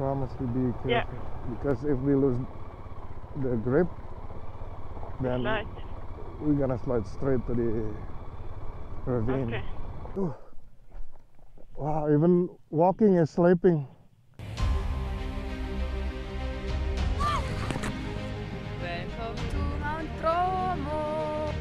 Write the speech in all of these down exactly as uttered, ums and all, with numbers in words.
Promise to be careful. Yeah. Because if we lose the grip, then Slide. we're gonna slide straight to the ravine. Okay. Ooh. Wow, even walking is slipping. Welcome to Mount Bromo.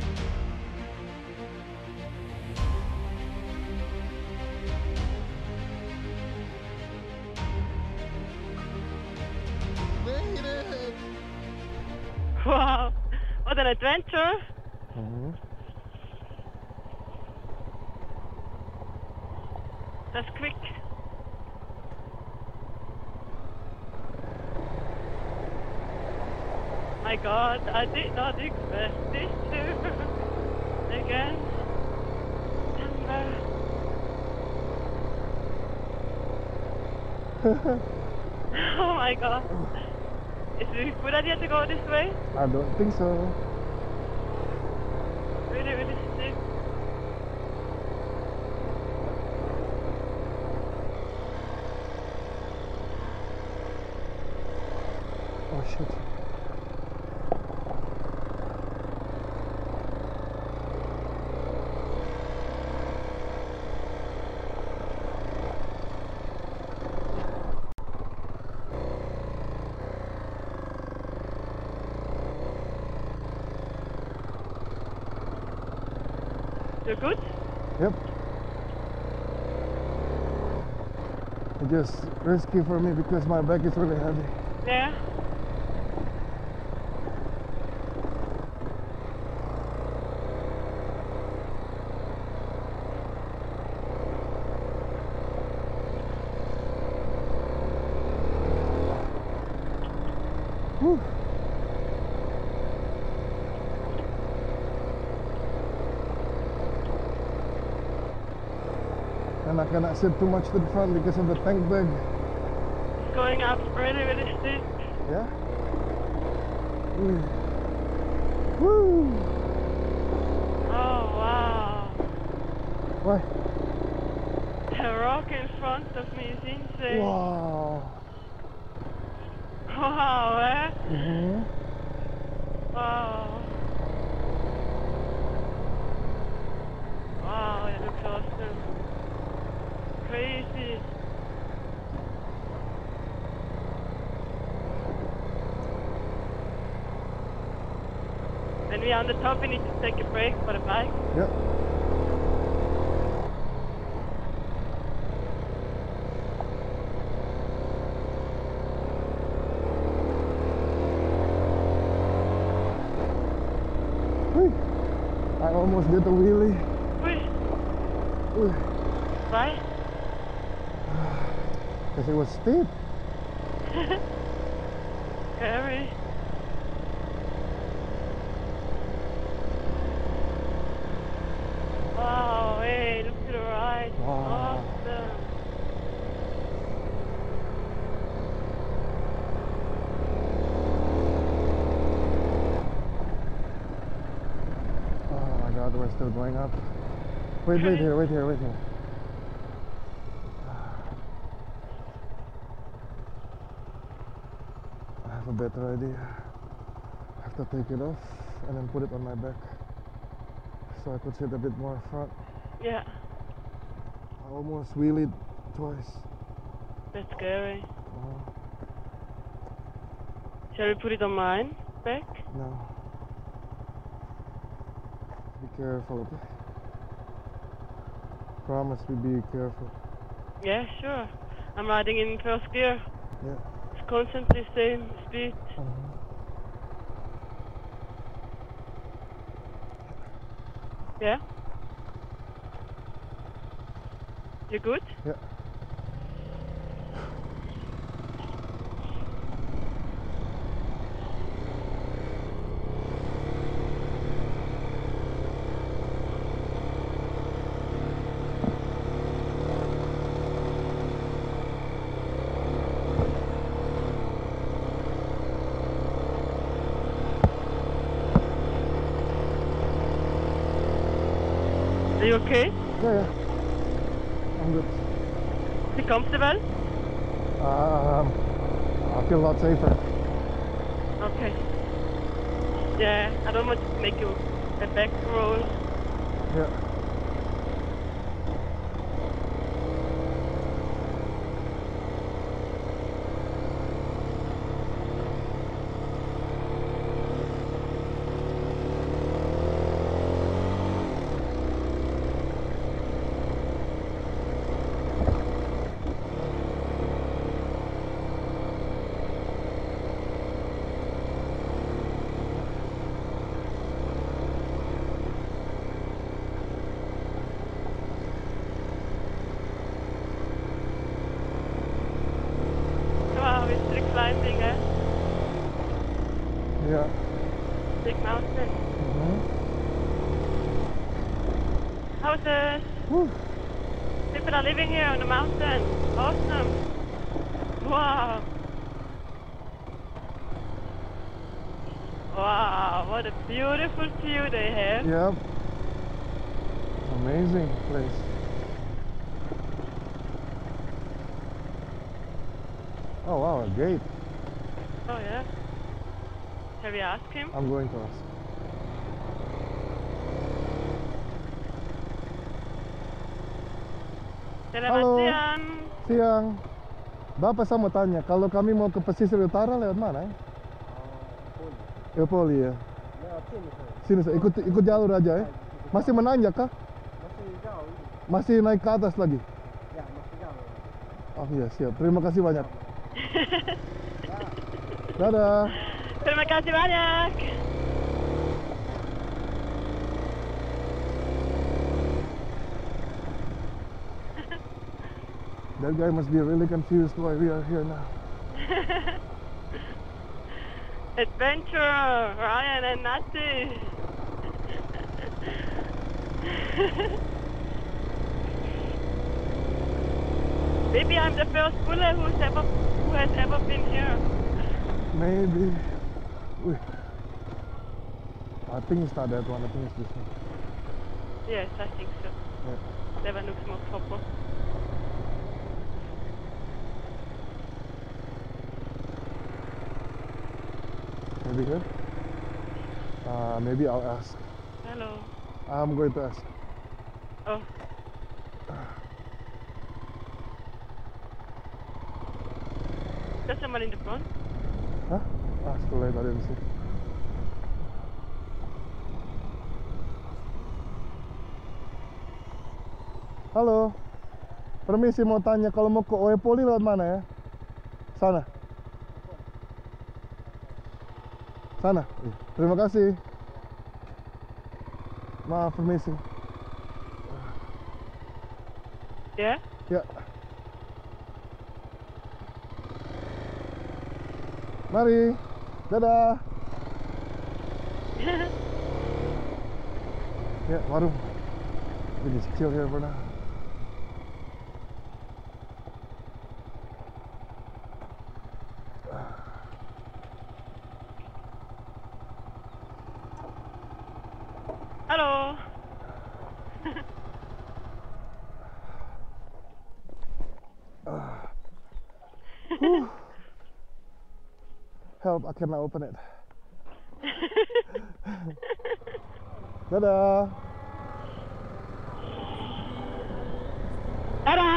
Made it! Wow, what an adventure! Mm-hmm. That's quick. My God, I did not expect this too. Again. Oh my God. Is it a good idea to go this way? I don't think so. Really, really steep. Oh shit. You're good? Yep. It's just risky for me because my back is really heavy. Yeah. Whew. And I cannot sit too much to the front because of the tank bag. It's going up really, really steep. Yeah? Woo! Woo! Oh wow. Why? The rock in front of me is insane. Wow! Wow, eh? Mm-hmm. Wow. Wow, it looks awesome. Crazy. When we are on the top, we need to take a break for the bike. Yep. Whee. I almost did a wheelie. Whee. Whee. Why? Because it was steep. Scary. Wow, hey, look to the right. Wow. Awesome. Oh my God, we're still going up. Wait, wait here, wait here, wait here. I have a better idea. I have to take it off and then put it on my back so I could sit a bit more front. Yeah, I almost wheelied twice. that's scary. Oh, Shall we put it on mine back? no. Be careful, okay? Promise me, be careful. Yeah, sure. I'm riding in first gear. Yeah. It's constantly same speed. Uh-huh. Yeah? You good? Yeah. Are you okay? Yeah, yeah. I'm good. Is it comfortable? Um, feel a lot safer. Okay. Yeah, I don't want to make you a back roll. Yeah. Wow, it's still climbing, eh? Yeah. Big mountain. Mm-hmm. Houses. Woo. People are living here on the mountain. Awesome. Wow. Wow, what a beautiful view they have. Yep. Amazing place. Oh wow, a gate. Oh yeah. Have you asked him? I'm going to ask. Selamat Halo. siang. Siang. Bapak, saya mau tanya, kalau kami mau ke pesisir utara lewat mana ya? Oh, Poli ya. Lewat sini saya. Sini saya ikut ikut jalur aja ya. Masih menanjak kah? Masih jauh ini. Masih naik ke atas lagi? Ya, masih jauh. Oh iya, siap. Terima kasih banyak. Dadah. Terima kasih banyak. That guy must be really confused why we are here now. Adventure, Ryan and Natalie. Maybe I'm the first buller who's ever who has ever been here. Maybe. Wih. I think it's not that one. I think it's this one. Yes, I think so. Yeah. Det var nog små toppar. Maybe here? Uh, maybe I'll ask. Hello. I'm going to ask. Oh. There's someone in the front. Huh? Ah, it's too late. I didn't see. Halo. Permisi, mau tanya kalau mau ke Poli lewat mana ya? Sana. Sana. Ih, terima kasih. Maaf, permisi. Yeah? Ya. Mari. Dadah. Ya, warung. We just chill here for now. Hello. Help, I cannot open it. Dadah. Ta-da!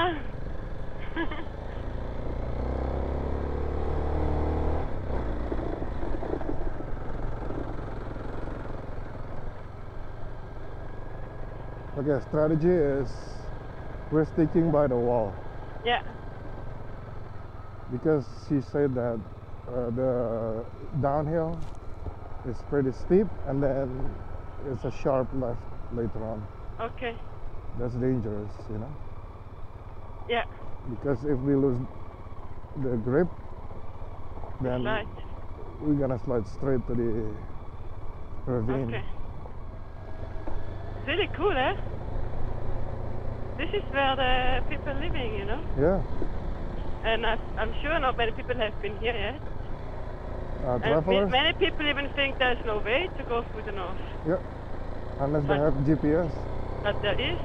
Okay, strategy is we're sticking by the wall Yeah. because she said that uh, the downhill is pretty steep and then it's a sharp left later on. Okay. That's dangerous, you know, Yeah. because if we lose the grip, then Right. we're gonna slide straight to the ravine. Okay. It's really cool, eh? This is where the people living, you know? Yeah. And I, I'm sure not many people have been here yet. Uh, And travelers? many people even think there's no way to go through the north. Yeah. Unless they But- have G P S. But there is.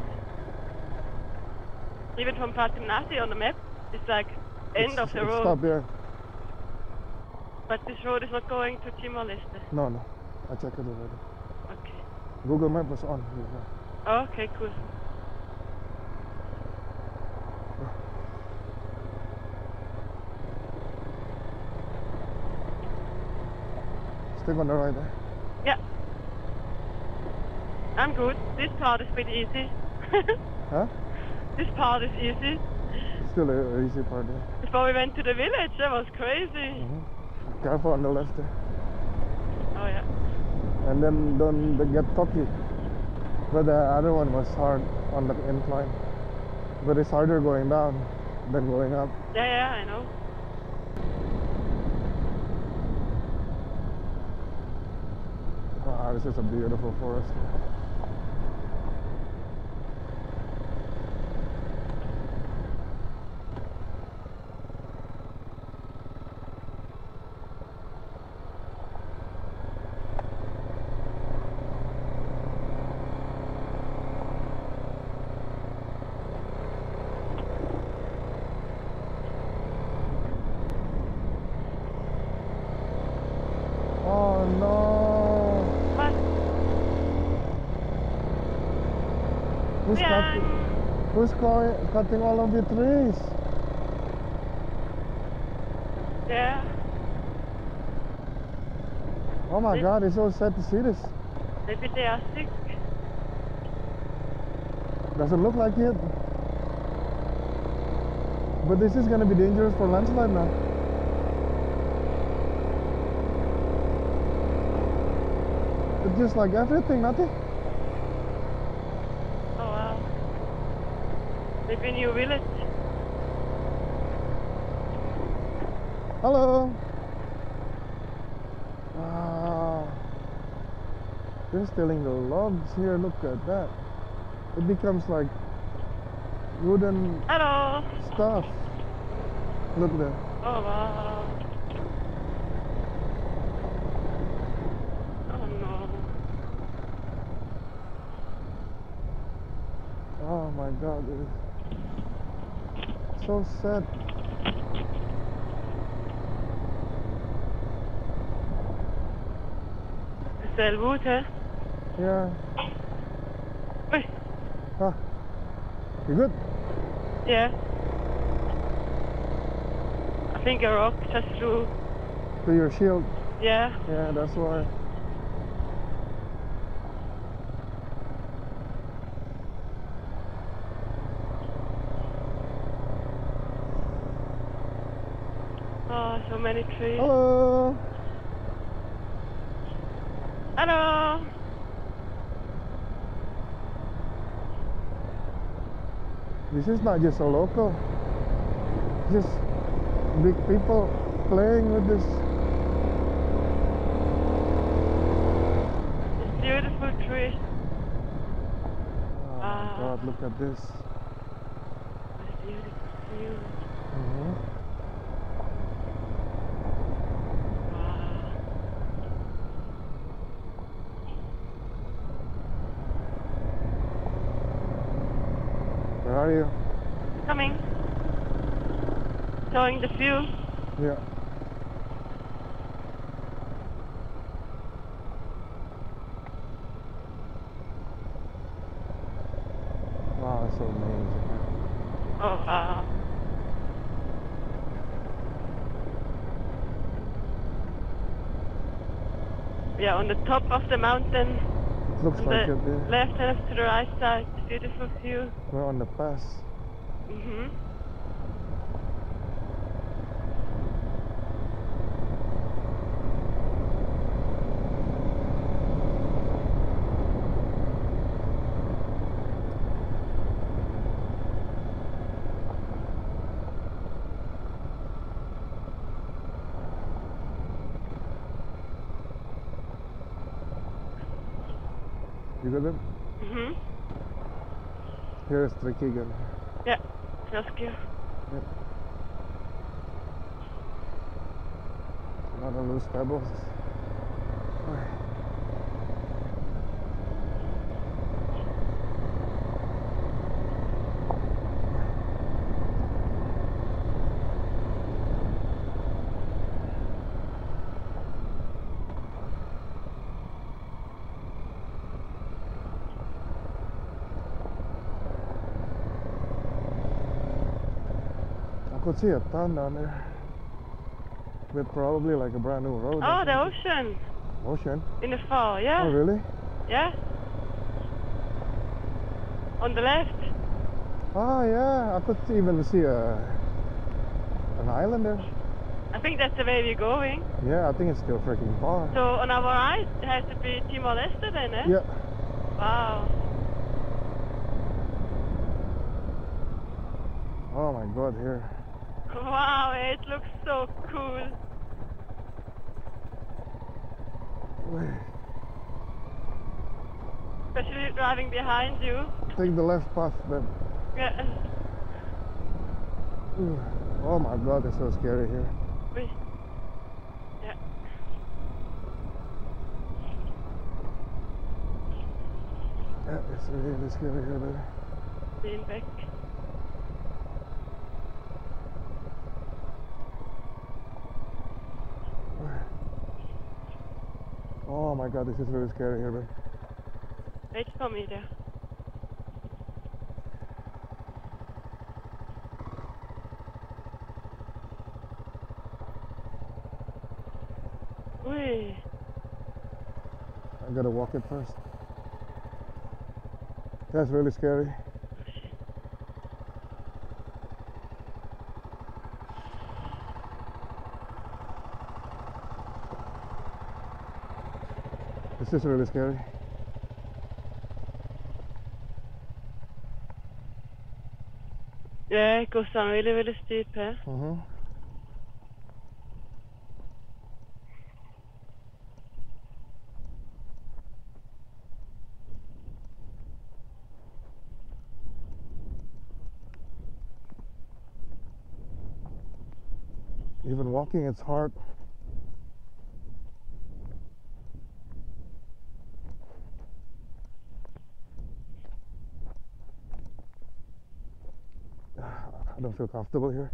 Even from Patinati on the map, it's like end It's- of the it's road. Stop here. But this road is not going to Timor Leste. No, no. I checked it already. Okay. Google Map was on before. Oh, okay, cool. Stick on the right there. Yeah. I'm good. This part is pretty easy. Huh? This part is easy. Still a, a easy part there. Before we went to the village, that was crazy. Mm-hmm. Careful on the left there. Oh yeah. And then don't get cocky. But the other one was hard on the incline. But it's harder going down than going up. Yeah, yeah, I know. Wow, this is a beautiful forest. Oh no! What? Who's, Yeah. cutting, who's co- cutting all of the trees? Yeah. Oh my This- god, it's so sad to see this. Maybe they are sick. Doesn't look like it. But this is gonna be dangerous for landslide now. It's just like everything, nothing. Oh wow. Maybe new village. Hello. Wow. They're stealing the logs here. Look at that. It becomes like wooden Hello. stuff. Look there. Oh wow. Oh no. Oh my god. It's so sad. Sell wood, huh? Yeah. Wait. Ah. You good? Yeah. I think a rock just flew. To your shield. Yeah. Yeah, that's why. Oh, so many trees. Hello. Hello. This is not just a local. Just big people playing with this. It's beautiful tree. Oh my Wow. god, look at this. It's beautiful view. Mhm. Wow. Where are you? Coming. Showing the view. Yeah. Wow, it's so amazing. Oh wow. We are on the top of the mountain. Looks On like the it there. left and to the right side. Beautiful view. We're on the pass. Mm-hmm. You got it? Mm-hmm. Here's tricky again. Yeah. Rescue. Yep. Not a loose pebbles. could see a ton down there. With probably like a brand new road. Oh, the ocean. Ocean? In the fall, yeah. Oh, really? Yeah. On the left. Oh, yeah. I could even see a an island there. I think that's the way we're going. Yeah, I think it's still freaking far. So on our right, it has to be Timor Leste then, eh? Yeah. Wow. Oh my god, here. Wow, it looks so cool. Wait. Especially driving behind you. Take the left path then. Yeah. Oh my god, it's so scary here. Wait. Yeah. Yeah, it's really scary here, baby. Lean back. Oh my god, this is really scary here, baby. Wait for me there. Wait. I gotta walk it first. That's really scary. This is really scary. Yeah, it goes down really, really steep, eh? Mm-hmm. Even walking, it's hard. I don't feel comfortable here.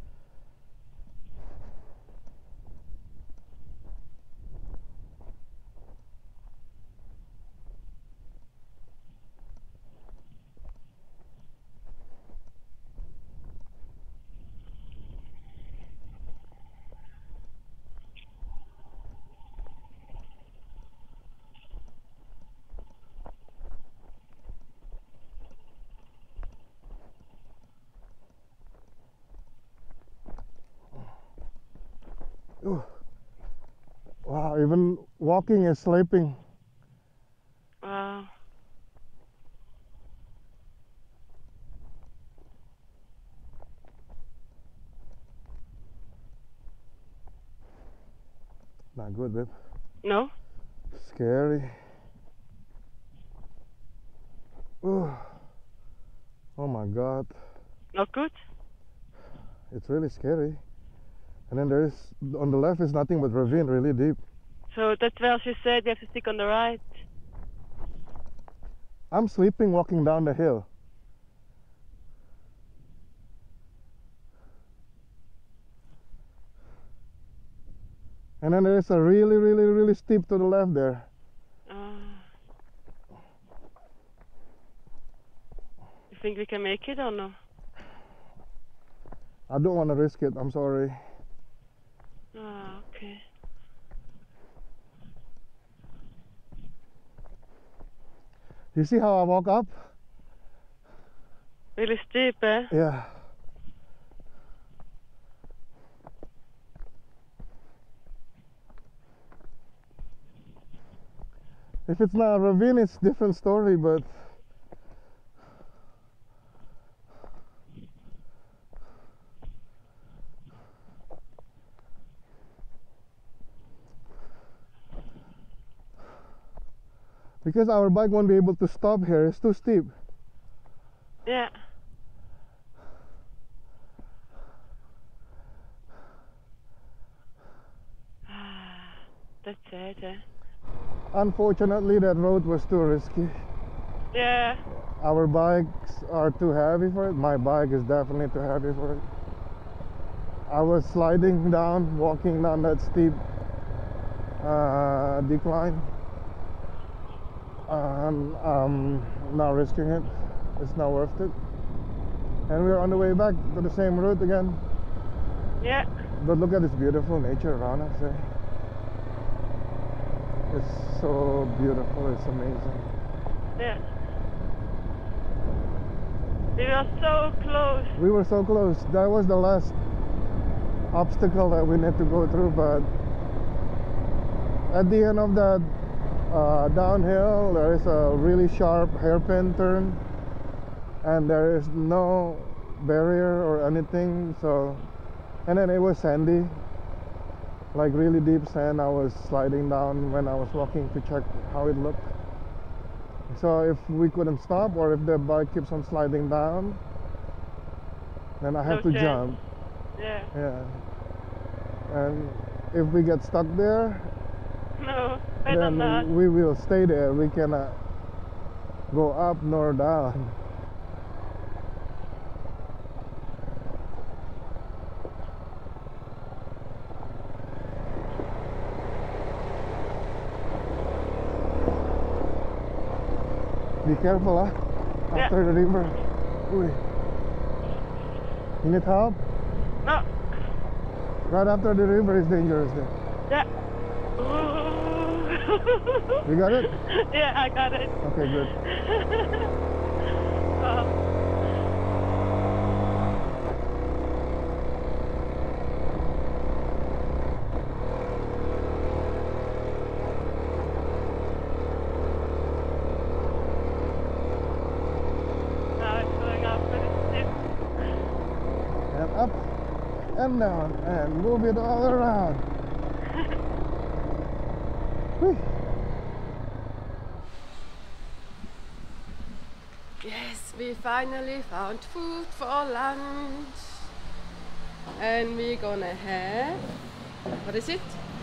Ooh. Wow, even walking is sleeping. Wow. Not good, babe. No? Scary. Ooh. Oh my god. Not good? It's really scary. And then there is, on the left is nothing but ravine, really deep. So that's where she said you have to stick on the right. I'm sleeping walking down the hill. And then there is a really, really, really steep to the left there. Uh, you think we can make it or no? I don't want to risk it, I'm sorry. Ah, okay. You see how I walk up? Really steep, eh? Yeah. If it's not a ravine, it's a different story, but because our bike won't be able to stop here, it's too steep. Yeah. That's sad, eh? Unfortunately, that road was too risky. Yeah. Our bikes are too heavy for it. My bike is definitely too heavy for it. I was sliding down, walking down that steep uh, decline. Um, um, not risking it. It's not worth it. And we're on the way back to the same route again. Yeah. But look at this beautiful nature around us. Eh? It's so beautiful. It's amazing. Yeah. We were so close. We were so close. That was the last obstacle that we need to go through, but at the end of that uh, downhill, there is a really sharp hairpin turn, and there is no barrier or anything. So, and then it was sandy, like really deep sand. I was sliding down when I was walking to check how it looked. So if we couldn't stop, or if the bike keeps on sliding down, then I have No to chance. jump. Yeah. Yeah. And if we get stuck there, No, better then not. we will stay there. We cannot go up nor down. Be careful, huh? Yeah. After the river. Ooh. You need help? No. Right after the river is dangerous there. Yeah. Ooh. You got it? Yeah, I got it. Okay, good. Oh. Now it's going up with a stiff. And up and down and move it all around. Whee. Yes, we finally found food for lunch. And we're gonna have, what is it?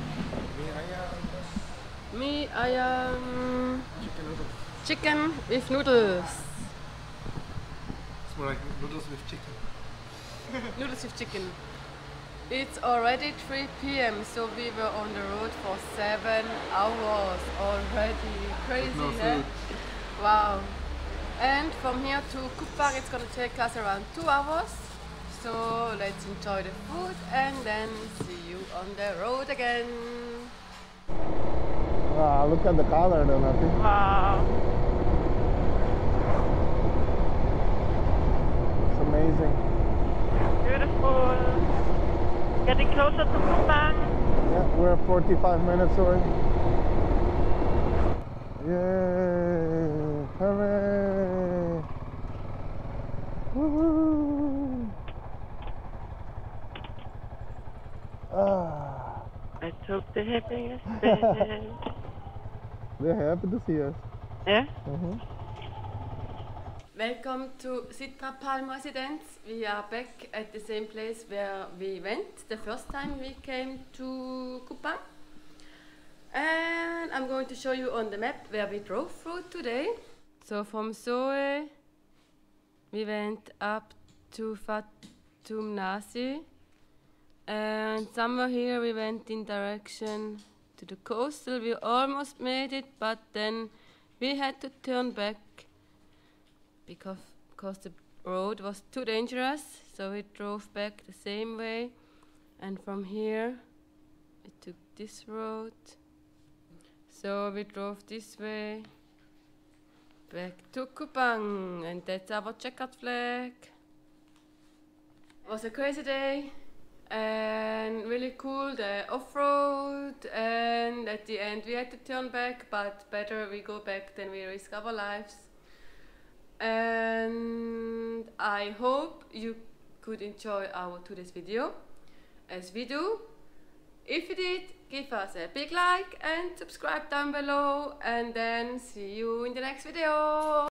Me ayam Chicken noodles. chicken with noodles. It's more like noodles with chicken. Noodles with chicken. It's already three p m so we were on the road for seven hours already. Crazy, no huh? food. Wow. And from here to Kupang it's gonna take us around two hours. So let's enjoy the food and then see you on the road again. Wow, look at the color though, Natalie. Wow. It's amazing. Beautiful. Getting closer to Kupang. Yeah, we're forty-five minutes away. Yay! Hooray! Woohoo! Ah, I took the happiest bed. they're happy to see us. Yeah? Mhm. Welcome to Sitra Palm Residence. We are back at the same place where we went the first time we came to Kupang. And I'm going to show you on the map where we drove through today. So from Soe, we went up to Fatum Nasi. And somewhere here we went in direction to the coastal. We almost made it, but then we had to turn back because, because the road was too dangerous. So we drove back the same way. And from here, we took this road. So we drove this way back to Kupang, and that's our checkered flag. It was a crazy day and really cool, the off-road, and at the end we had to turn back, but better we go back than we risk our lives. And I hope you could enjoy our today's video as we do. If you did, give us a big like and subscribe down below, and then see you in the next video.